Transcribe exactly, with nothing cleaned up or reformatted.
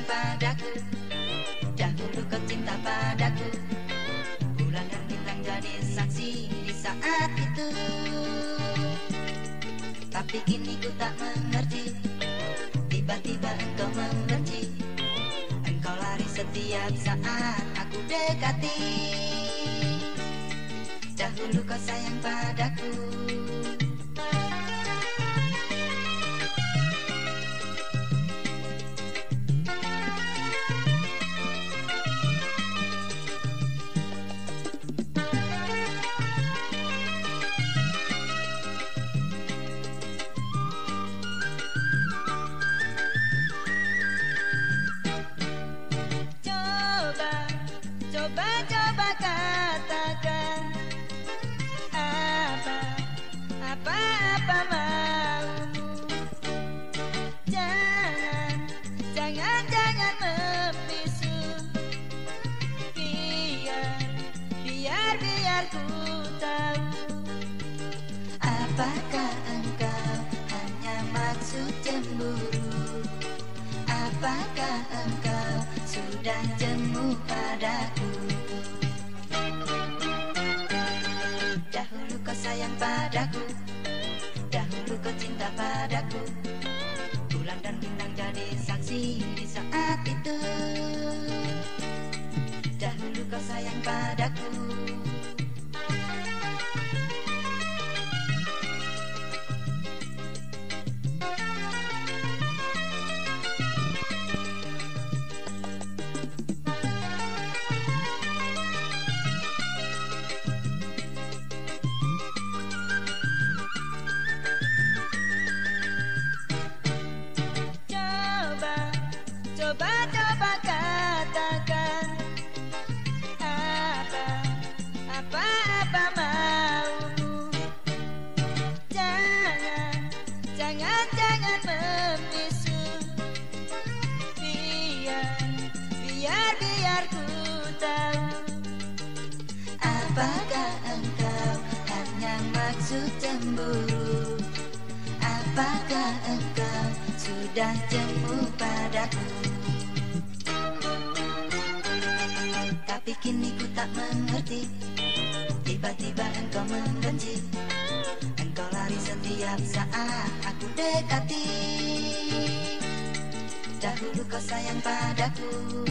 padaku, dahulu kau cinta padaku. Bulan dan bintang jadi saksi di saat itu. Tapi kini ku tak mengerti, tiba-tiba engkau membenci. Engkau lari setiap saat aku dekati. Dahulu kau sayang padaku. Coba-coba katakan apa, apa-apa maumu. Jangan, jangan, jangan membisu. Biar, biar, biar ku tahu. Apakah engkau hanya maksud cemburu? Apakah engkau sudah jemu padaku? Dahulu kau sayang padaku, dahulu kau cinta padaku. Bulan dan bintang jadi saksi di saat itu. Dahulu kau sayang padaku. Coba-coba katakan apa, apa-apa maumu. Jangan, jangan, jangan membisu. Biar, biar, biar ku tahu. Apakah engkau hanya maksud cemburu? Apakah engkau sudah jemu padaku? Tapi kini ku tak mengerti, tiba-tiba engkau membenci. Engkau lari setiap saat aku dekati. Dahulu kau sayang padaku.